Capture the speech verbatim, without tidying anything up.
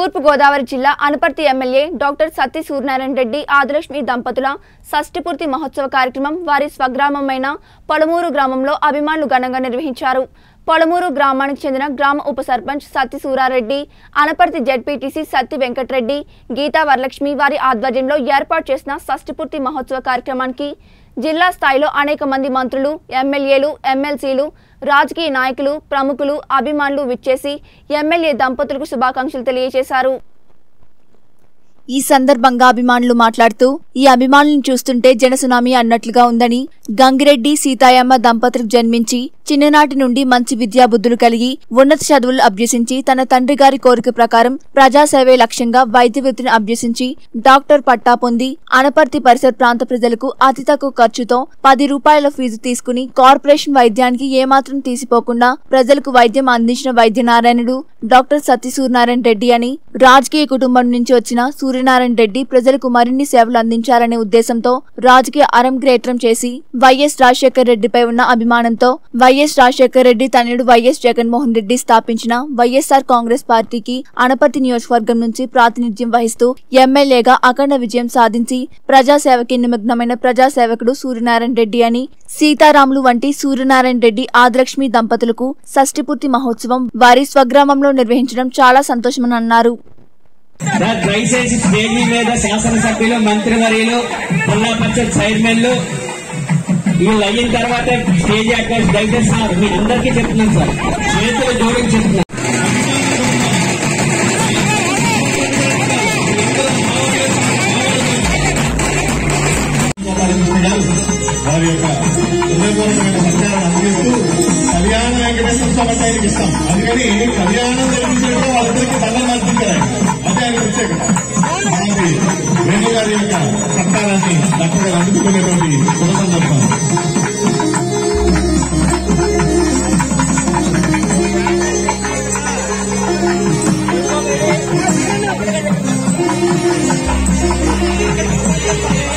తూర్పు గోదావరి జిల్లా Anaparthi MLA doctor Satti Suryanarayana Reddy Adilakshmi దంపతుల షష్ఠిపూర్తి మహోత్సవ కార్యక్రమం వారి స్వగ్రామమైన పొలమూరు గ్రామంలో అభిమానులు ఘనంగా నిర్వహించారు. పొలమూరు గ్రామానికి చెందిన గ్రామ ఉప సర్పంచ్ సత్తి సూరారెడ్డి, అనపర్తి జెడ్పీటీసీ సత్తి వెంకటరెడ్డి, గీతా వరలక్ష్మి వారి ఆధ్వర్యంలో ఏర్పాటు చేసిన షష్ఠిపూర్తి మహోత్సవ కార్యక్రమానికి జిల్లా స్థాయిలో అనేక మంది మంత్రులు, ఎమ్మెల్యేలు, ఎమ్మెల్సీలు, రాజకీయ నాయకులు, ప్రముఖులు, అభిమానులు విచ్చేసి ఎమ్మెల్యే దంపతులకు శుభాకాంక్షలు తెలియజేశారు. ఈ సందర్భంగా అభిమానులు మాట్లాడుతూ ఈ అభిమానులను చూస్తుంటే జనసునామీ అన్నట్లుగా ఉందని, గంగిరెడ్డి సీతాయమ్మ దంపతులకు జన్మించి చిన్ననాటి నుండి మంచి విద్యాబుద్ధులు కలిగి ఉన్నత చదువులు అభ్యసించి తన తండ్రి గారి కోరిక ప్రకారం ప్రజాసేవే లక్ష్యంగా వైద్య వృత్తిని అభ్యసించి డాక్టర్ పట్టా పొంది అనపర్తి పరిసర ప్రాంత ప్రజలకు అతి తక్కువ ఖర్చుతో పది రూపాయల ఫీజు తీసుకుని కార్పొరేషన్ వైద్యానికి ఏమాత్రం తీసిపోకుండా ప్రజలకు వైద్యం అందించిన వైద్య నారాయణుడు డాక్టర్ సత్తి సూర్యనారాయణ రెడ్డి అని, రాజకీయ కుటుంబం నుంచి వచ్చిన సూర్యనారాయణ రెడ్డి ప్రజలకు మరిన్ని సేవలు అందించాలనే ఉద్దేశంతో రాజకీయ అరంగేట్రం చేసి వైఎస్ రాజశేఖర్ రెడ్డిపై ఉన్న అభిమానంతో వైఎస్ రాజశేఖర్ రెడ్డి తనయుడు వైఎస్ జగన్మోహన్ రెడ్డి స్థాపించిన వైఎస్ఆర్ కాంగ్రెస్ పార్టీకి అనపర్తి నియోజకవర్గం నుంచి ప్రాతినిధ్యం వహిస్తూ ఎమ్మెల్యేగా అఖండ విజయం సాధించి ప్రజాసేవకి నిమగ్నమైన ప్రజాసేవకుడు సూర్యనారాయణ రెడ్డి అని, సీతారాములు వంటి సూర్యనారాయణ రెడ్డి ఆదిలక్ష్మి దంపతులకు షష్ఠిపూర్తి మహోత్సవం వారి స్వగ్రామంలో నిర్వహించడం చాలా సంతోషమని అన్నారు. దయచేసి స్టేజీ మీద శాసనసభ్యులు, మంత్రివర్యులు, జిల్లా పరిషత్ చైర్మన్లు వీళ్ళు అయిన తర్వాత స్టేజ్ అక్కడ దయచేసి సార్ మీ అందరికీ చెప్తున్నాను సార్, చేతులు జోడించి చెప్తున్నాను. వారి యొక్క హృదయపూర్వకమైన సత్యాలను అందిస్తూ కళ్యాణ వెంకటేశ్వర స్వామి ఆయనకి ఇస్తాం. అందుకని కళ్యాణం జరిపించినట్టు వాళ్ళిద్దరికి దండం అర్పించారు. అదే ఆయన ప్రత్యేకత. మనకి వేణు గారి యొక్క సత్కారాన్ని దక్కగా అందుకునేటువంటి శుభ సందర్భం.